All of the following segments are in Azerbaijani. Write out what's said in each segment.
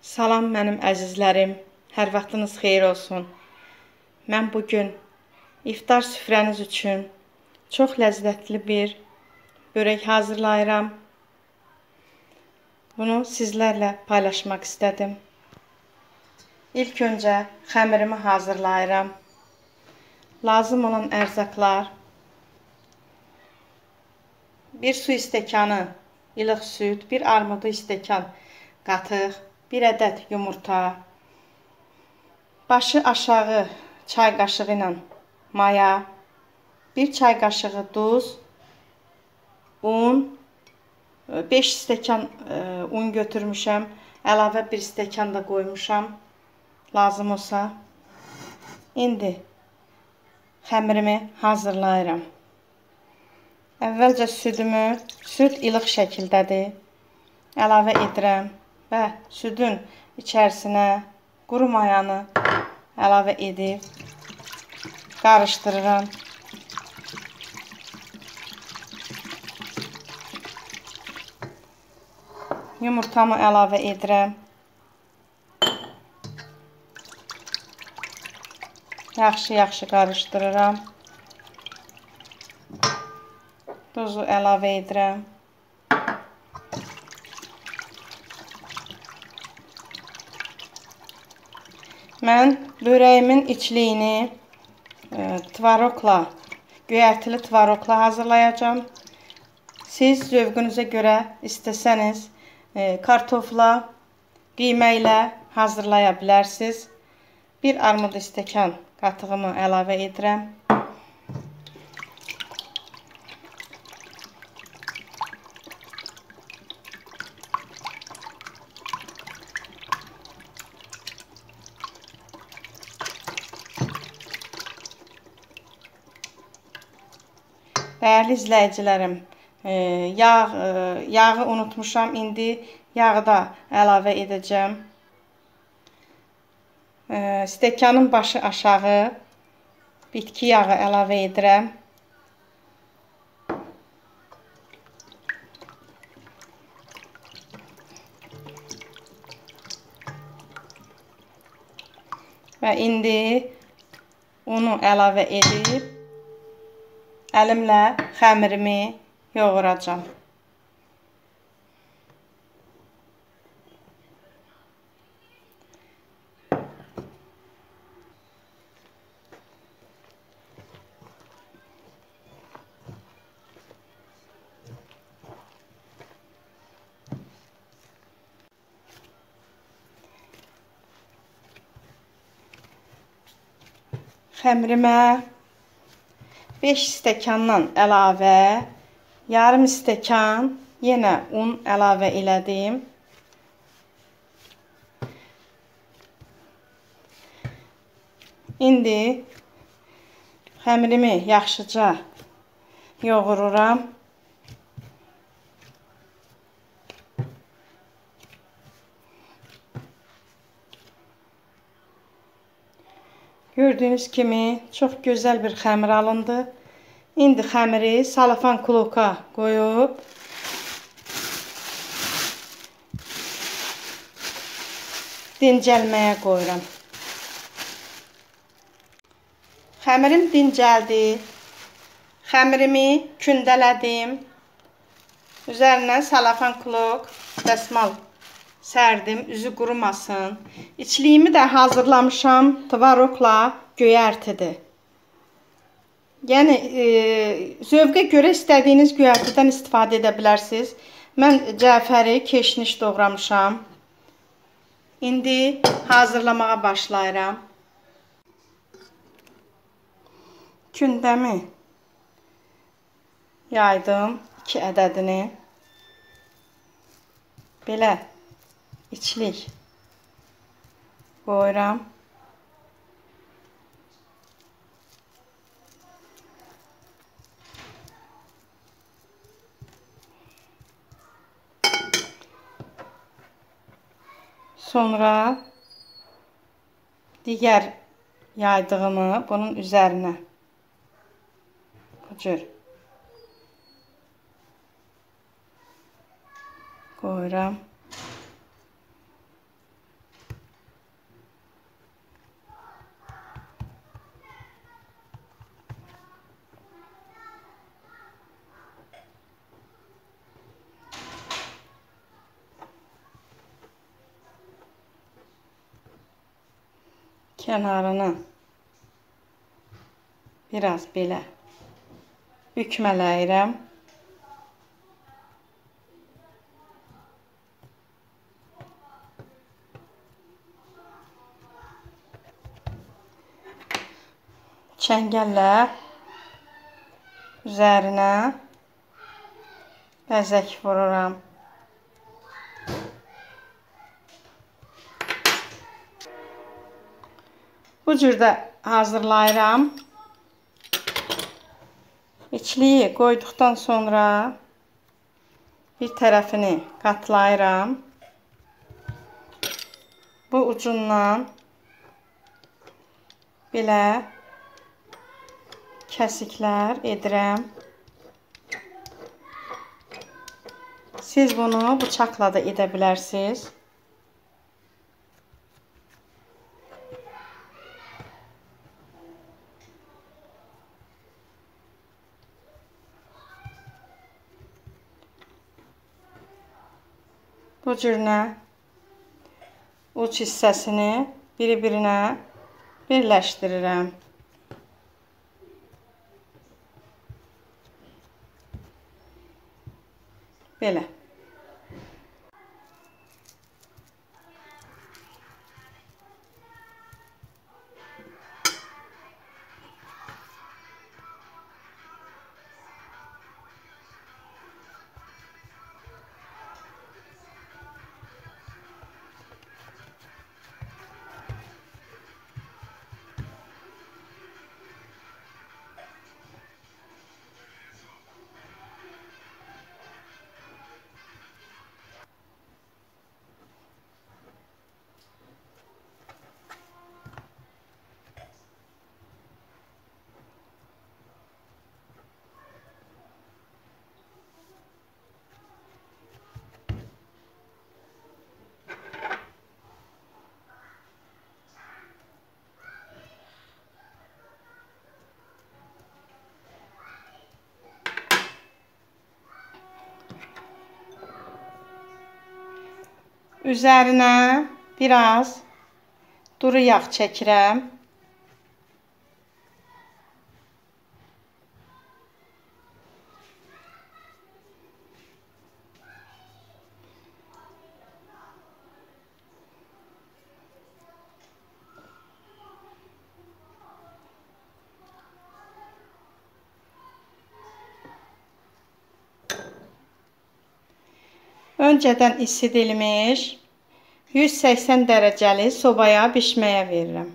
Salam mənim əzizlərim, hər vaxtınız xeyir olsun. Mən bugün iftar süfrəniz üçün çox ləzzətli bir börək hazırlayıram. Bunu sizlərlə paylaşmaq istədim. İlk öncə xəmirimi hazırlayıram. Lazım olan ərzaqlar: 1 su stəkanı ilıq süd, 1 armudu stəkan qatıq, 1 ədəd yumurta, başı aşağı çay qaşığı ilə maya, 1 çay qaşığı duz, un, 5 stəkan un götürmüşəm, əlavə 1 stəkan da qoymuşam, lazım olsa. İndi xəmirimi hazırlayıram. Əvvəlcə süd ilıq şəkildədir, əlavə edirəm və südün içərisinə quru mayanı əlavə edib qarışdırıram. Yumurtamı əlavə edirəm. Yaxşı qarışdırıram. Duzu əlavə edirəm. Mən börəyimin içliyini tvarokla, göyərtili tvarokla hazırlayacağım. Siz zövqünüzə görə istəsəniz kartofla, qiymə ilə hazırlaya bilərsiniz. 1 armud stəkan qatığımı əlavə edirəm. Dəyərli izləyicilərim, yağı unutmuşam, indi yağı da əlavə edəcəm. Stəkanın başı aşağı bitki yağı əlavə edirəm. Və indi unu əlavə edib əlimlə xəmirimi yoğuracağam. Xəmirimə 5 stəkandan əlavə yarım stəkan yenə un əlavə elədim. İndi xəmirimi yaxşıca yoğururam. Gördüyünüz kimi çox gözəl bir xəmir alındı. İndi xəmiri salafan kloka qoyub dincəlməyə qoyuram. Xəmirim dincəldi. Xəmirimi kündələdim. Üzərinə salafan klok dəsmal sərdim, üzü qurumasın. İçliyimi də hazırlamışam, tvarokla göyərtidir. Yəni, zövqə görə istədiyiniz göyərtidən istifadə edə bilərsiniz. Mən cəfəri, keşniş doğramışam. İndi hazırlamağa başlayıram. Kündəmi yaydım, 2 ədədini. Belə içlik qoyuram. Sonra digər yaydığımı bunun üzərinə bu cür qoyuram. kənarını biraz belə bükmələyirəm. Çəngəllə üzərinə bəzək vururam. Bu cürdə hazırlayıram. İçliyi qoyduqdan sonra bir tərəfini qatlayıram. Bu ucundan belə kəsiklər edirəm. Siz bunu bıçaqla da edə bilərsiniz. Bu cürünə uc hissəsini bir-birinə birləşdirirəm. Belə. Üzərinə biraz duru yağ çəkirəm. Öncədən isidilmiş 180 dərəcəli sobaya bişməyə verirəm.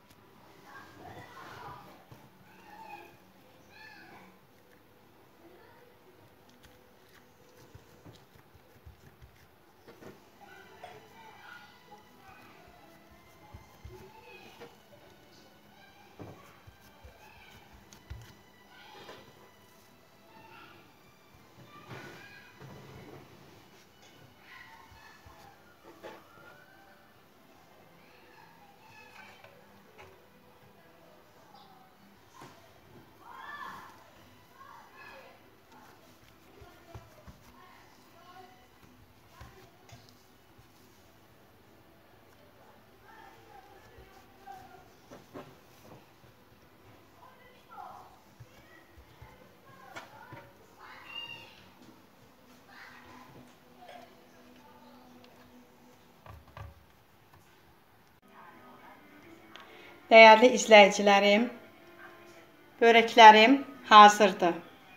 Dəyərli izləyicilərim, börəklərim hazırdır.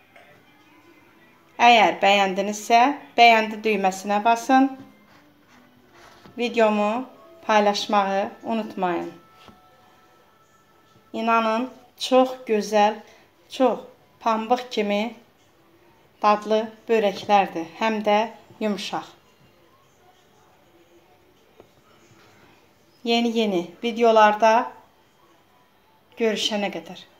Əgər bəyəndinizsə, bəyəndi düyməsinə basın. Videomu paylaşmağı unutmayın. İnanın, çox gözəl, çox pambıq kimi dadlı börəklərdir, həm də yumuşaq. Yeni videolarda görüşənə qədər.